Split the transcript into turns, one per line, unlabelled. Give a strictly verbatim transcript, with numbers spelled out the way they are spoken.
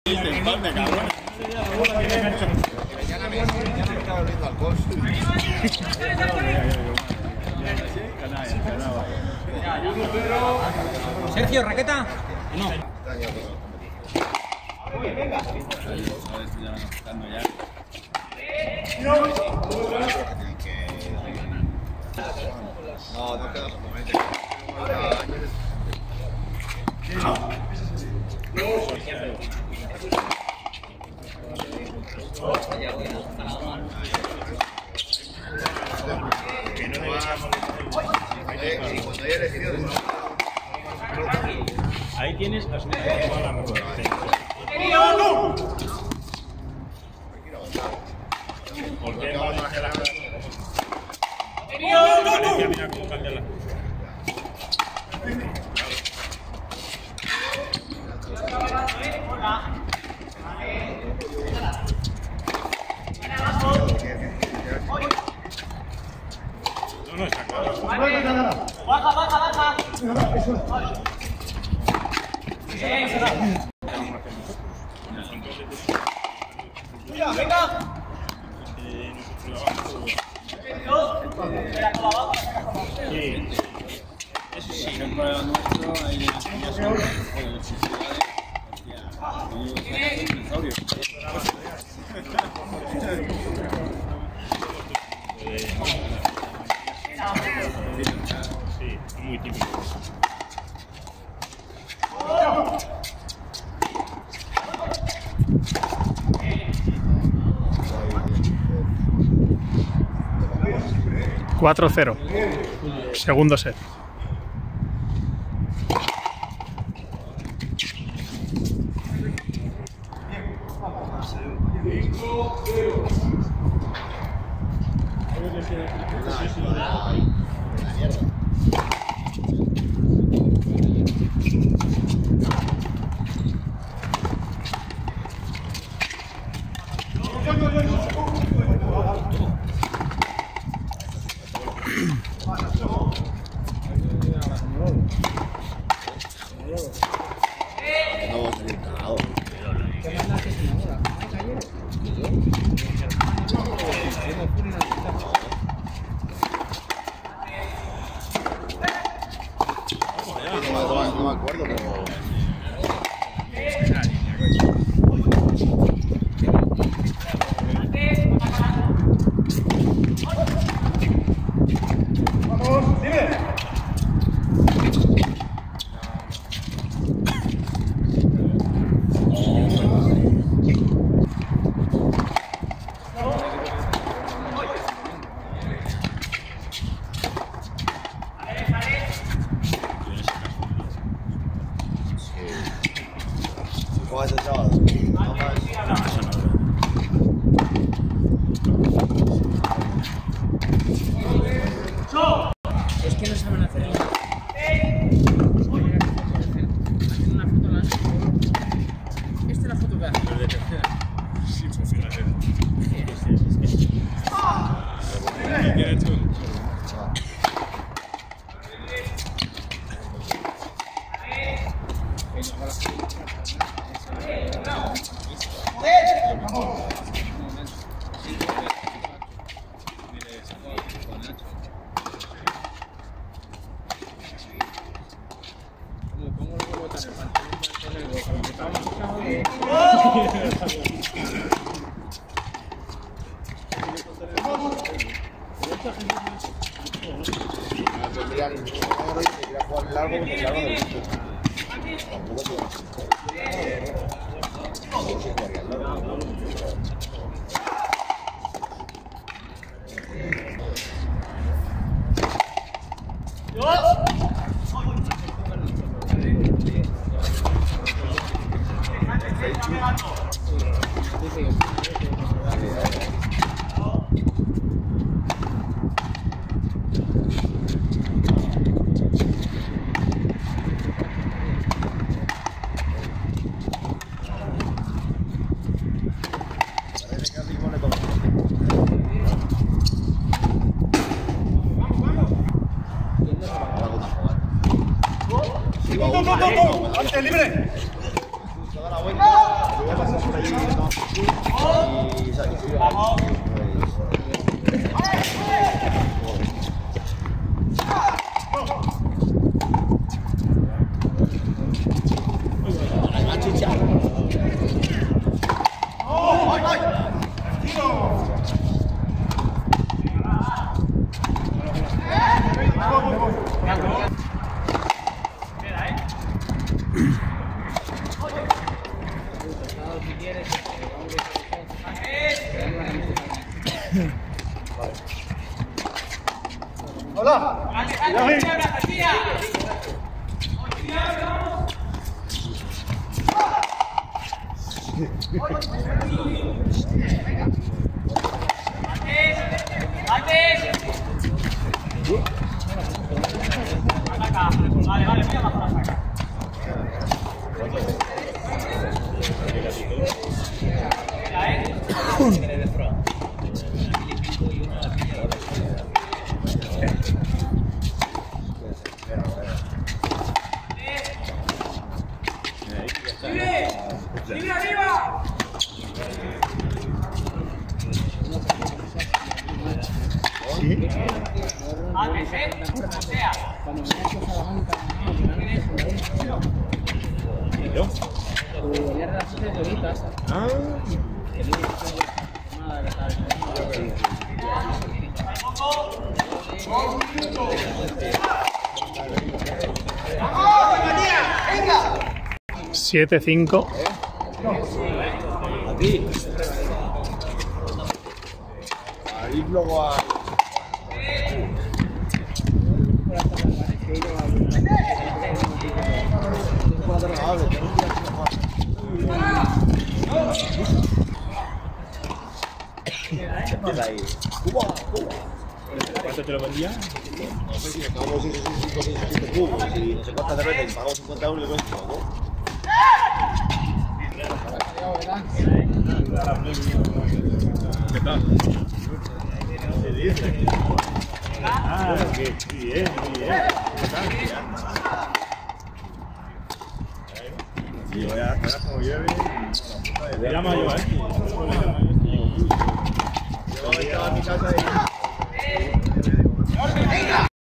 Sergio, raqueta. No.
No, no queda solamente.
Ahí tienes la segunda mejor. ¿Por qué vamos a hacer la cosa? Mira cómo cambia la cosa. No, no, está claro.
Baja, baja, baja. Mira, venga.
Sí. Eso sí, no es para nuestro, hay ya son sí, es muy típico.
cuatro cero. Segundo set.
No me acuerdo, pero...
Vamos, dime.
¿Cómo has echado? No más.
No, eso no.
Es que no saben hacer eso. Hacen una foto más. Esta es la foto que hace.
Pero de tercera. Sí, funciona así. ¿Qué ha hecho?
¡Ante, libre!
Y esa que se iba ahí, pues... ¡La chicha! ¡Oh! ¡Ay, ay! ¡Hola!
Vale, vale, voy a bajar la saca. ¡Libre arriba!
Sí.
Antes, ¿eh? O sea.
Cuando me he hecho Salamanca,
¿Y yo?
volví a relaciones de horitas.
Ah.
Que digo que fue llamada que estaba
siete cinco.
A ti. Ahí luego a...
¿Cuánto te lo vendía?
No sé si me pagamos cinco, seis, siete cubos y no sé cuántas cervezas y pagamos cincuenta euros y veinte, ¿no?
¿Qué tal? ¿Qué dices? Ah, qué bien, bien.
Y voy a hacer como llueve.
Te llamo yo, ¿eh?
Yo estaba en mi casa y... ¡Venga!